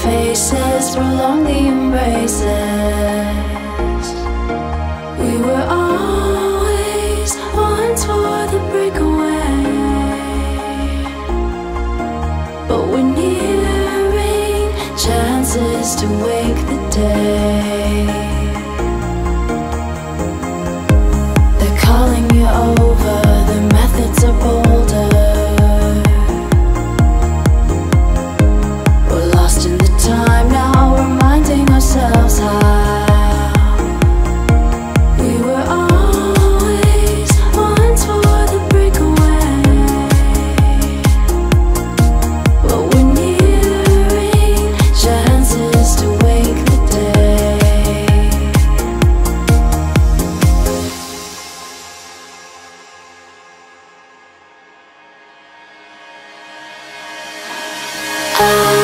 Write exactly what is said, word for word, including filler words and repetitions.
faces, prolong the embraces. We were always one for the breakaway, but we're nearing chances to wake the day. They're calling you over, the methods are bolder. We're lost in the time now, reminding ourselves how we were always once for the breakaway, but we're nearing chances to wake the day. I